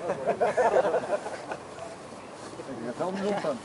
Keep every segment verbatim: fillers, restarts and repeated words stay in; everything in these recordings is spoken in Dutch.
Ik heb wel niet op.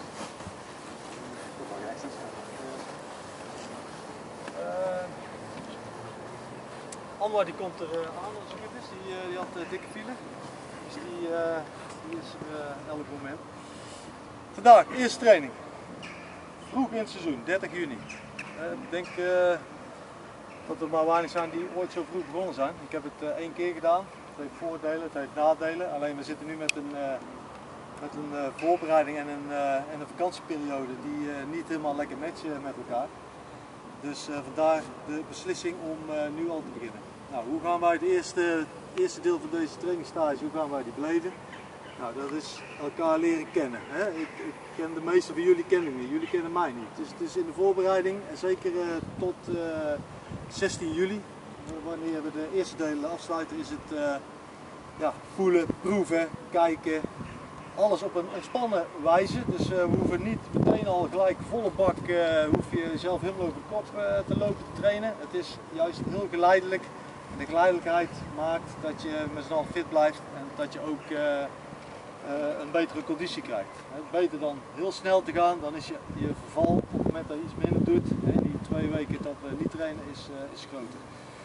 Anwar die komt er uh, aan als het goed is, die, uh, die had uh, dikke file, dus die, uh, die is er uh, elk moment. Vandaag, eerste training, vroeg in het seizoen, dertig juni. Uh, ik denk uh, dat er maar weinig zijn die ooit zo vroeg begonnen zijn. Ik heb het uh, één keer gedaan, het heeft voordelen, het heeft nadelen, alleen we zitten nu met een, uh, met een uh, voorbereiding en een, uh, en een vakantieperiode die uh, niet helemaal lekker matchen met elkaar. Dus uh, vandaar de beslissing om uh, nu al te beginnen. Nou, hoe gaan wij het eerste, eerste deel van deze trainingsstage, hoe gaan wij die beleden? Nou, dat is elkaar leren kennen. Hè? Ik, ik ken de meeste van jullie ken ik niet, jullie kennen mij niet. Dus het is in de voorbereiding, en zeker uh, tot uh, zestien juli, wanneer we de eerste delen afsluiten, is het uh, ja, voelen, proeven, kijken. Alles op een ontspannen wijze, dus uh, we hoeven niet meteen al gelijk volle bak, uh, hoef je zelf helemaal over de kop uh, te lopen te trainen. Het is juist heel geleidelijk en de geleidelijkheid maakt dat je met z'n allen fit blijft en dat je ook uh, uh, een betere conditie krijgt. He, beter dan heel snel te gaan, dan is je, je verval op het moment dat je iets minder doet, he, die twee weken dat we niet trainen is, uh, is groter.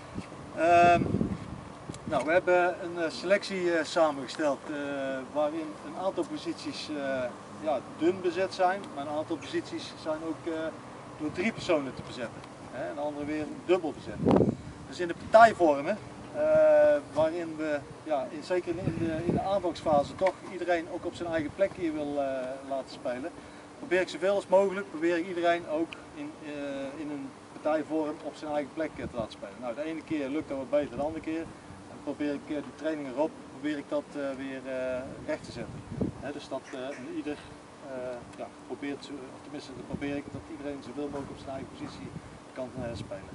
Um, Nou, we hebben een selectie uh, samengesteld uh, waarin een aantal posities uh, ja, dun bezet zijn, maar een aantal posities zijn ook uh, door drie personen te bezetten. Hè, en andere weer dubbel bezet. Dus in de partijvormen, uh, waarin we, ja, in, zeker in de, in de aanvangsfase, toch iedereen ook op zijn eigen plek hier wil uh, laten spelen, probeer ik zoveel als mogelijk, probeer ik iedereen ook in, uh, in een partijvorm op zijn eigen plek te laten spelen. Nou, de ene keer lukt dat wat beter dan de andere keer. Probeer ik de training erop, probeer ik dat uh, weer uh, recht te zetten. He, dus dat uh, ieder uh, ja, probeert, of tenminste dat probeer ik dat iedereen zoveel mogelijk op zijn eigen positie kan uh, spelen.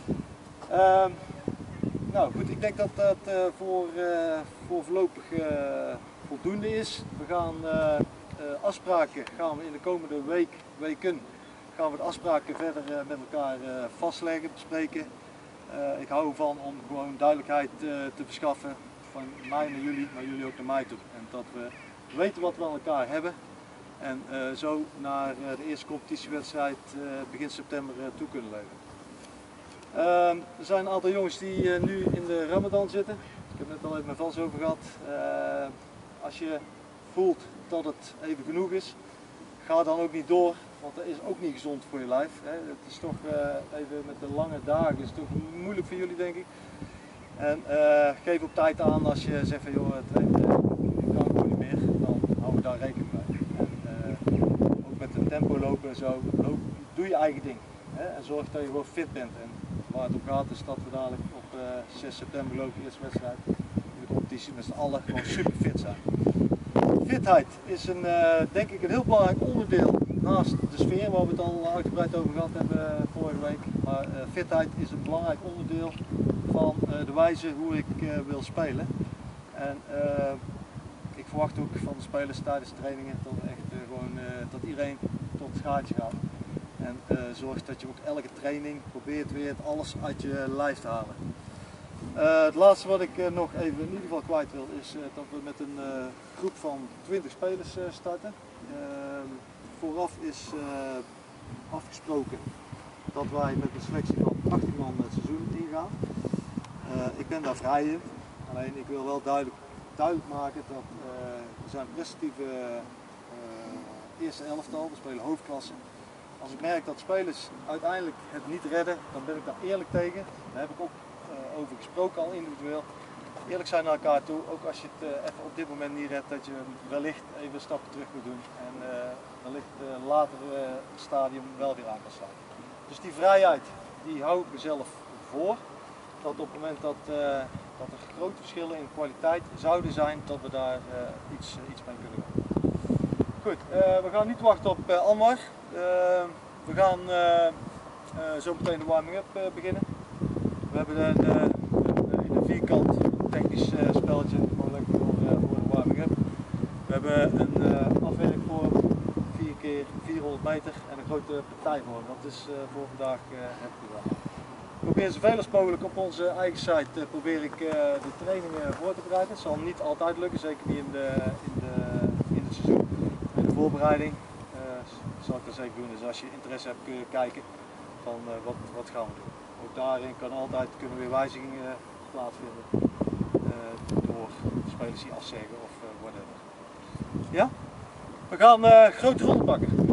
Uh, nou goed, ik denk dat dat uh, voor, uh, voor voorlopig uh, voldoende is. We gaan uh, uh, afspraken, gaan we in de komende week, weken, gaan we de afspraken verder uh, met elkaar uh, vastleggen, bespreken. Uh, ik hou ervan om gewoon duidelijkheid uh, te verschaffen van mij naar jullie, maar jullie ook naar mij toe. En dat we weten wat we aan elkaar hebben en uh, zo naar uh, de eerste competitiewedstrijd uh, begin september uh, toe kunnen leven. Uh, er zijn een aantal jongens die uh, nu in de Ramadan zitten. Ik heb net al even met Vals over gehad. Uh, als je voelt dat het even genoeg is, ga dan ook niet door. Want dat is ook niet gezond voor je lijf. Hè. Het is toch uh, even met de lange dagen, is het toch moeilijk voor jullie denk ik. En uh, geef op tijd aan als je zegt van joh, het trainen uh, kan gewoon niet meer, dan houden we daar rekening mee. En, uh, ook met de tempo lopen en zo, loop, doe je eigen ding. Hè. En zorg dat je gewoon fit bent. En waar het op gaat is dat we dadelijk op uh, zes september lopen, de eerste wedstrijd. In de competitie met z'n allen gewoon super fit zijn. Fitheid is een, uh, denk ik een heel belangrijk onderdeel naast de sfeer waar we het al uitgebreid over gehad hebben vorige week. Maar uh, fitheid is een belangrijk onderdeel van uh, de wijze hoe ik uh, wil spelen. En uh, ik verwacht ook van de spelers tijdens de trainingen dat, echt, uh, gewoon, uh, dat iedereen tot het gaatje gaat. En uh, zorgt dat je ook elke training probeert weer het alles uit je lijf te halen. Uh, het laatste wat ik uh, nog even in ieder geval kwijt wil is uh, dat we met een uh, groep van twintig spelers uh, starten. Uh, vooraf is uh, afgesproken dat wij met een selectie van achttien man het seizoen ingaan. Uh, ik ben daar vrij in, alleen ik wil wel duidelijk, duidelijk maken dat uh, we zijn een prestatieve uh, eerste elftal, we spelen hoofdklasse. Als ik merk dat spelers uiteindelijk het niet redden, dan ben ik daar eerlijk tegen. Daar heb ik ook uh, over gesproken al individueel. Eerlijk zijn naar elkaar toe, ook als je het uh, even op dit moment niet redt, dat je wellicht even een stapje terug moet doen en uh, wellicht uh, later uh, het stadium wel weer aan kan sluiten. Dus die vrijheid, die hou ik mezelf voor, dat op het moment dat, uh, dat er grote verschillen in kwaliteit zouden zijn, dat we daar uh, iets, uh, iets mee kunnen doen. Goed, uh, we gaan niet wachten op uh, Anwar. Uh, we gaan uh, uh, zo meteen de warming-up uh, beginnen. We hebben een, uh, een, een vierkant technisch uh, spelletje mogelijk voor, uh, voor de warming-up. We hebben een uh, afwerkvorm, vier keer vierhonderd meter en een grote partijvorm. Dat is uh, voor vandaag uh, het programma. probeer zoveel als mogelijk op onze eigen site uh, probeer ik uh, de trainingen voor te bereiden. Het zal niet altijd lukken, zeker niet in, de, in, de, in het seizoen. In de voorbereiding uh, zal ik dat zeker doen. Dus als je interesse hebt kun je kijken van uh, wat, wat gaan we doen. Ook daarin kan altijd, kunnen weer wijzigingen plaatsvinden uh, door spelers die afzeggen of uh, whatever. Ja? We gaan uh, grote ronde pakken.